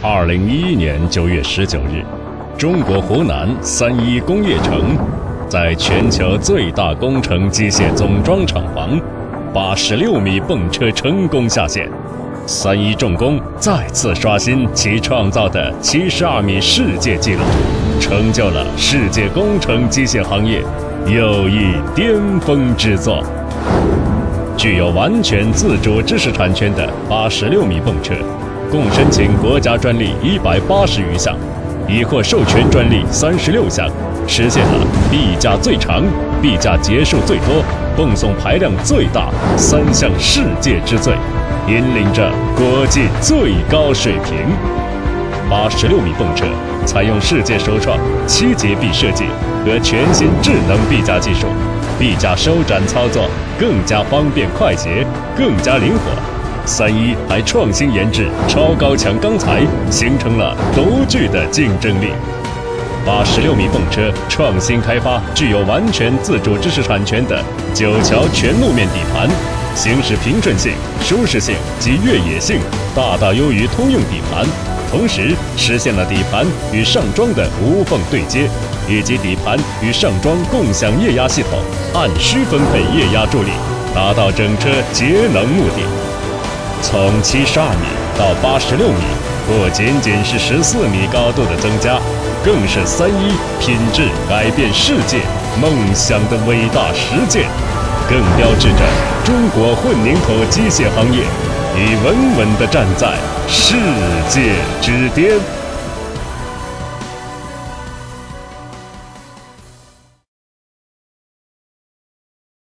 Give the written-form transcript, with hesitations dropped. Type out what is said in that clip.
2011年9月19日，中国湖南3一工业城在全球最大工程机械总装厂房86米泵车成功下线，3一重工再次刷新其创造的72米世界纪录，成就了世界工程机械行业又一巅峰之作。具有完全自主知识产权的86米泵车，共申请国家专利180余项，已获授权专利36项，实现了臂架最长、臂架节数最多、泵送排量最大3项世界之最，引领着国际最高水平。86米泵车采用世界首创7节臂设计和全新智能臂架技术，臂架收展操作更加方便快捷，更加灵活。3一还创新研制超高强钢材，形成了独具的竞争力。86米泵车创新开发具有完全自主知识产权的9桥全路面底盘，行驶平顺性、舒适性及越野性大大优于通用底盘，同时实现了底盘与上装的无缝对接，以及底盘与上装共享液压系统，按需分配液压助力，达到整车节能目的。从72米到86米，不仅仅是14米高度的增加，更是3一品质改变世界梦想的伟大实践，更标志着中国混凝土机械行业已稳稳地站在世界之巅。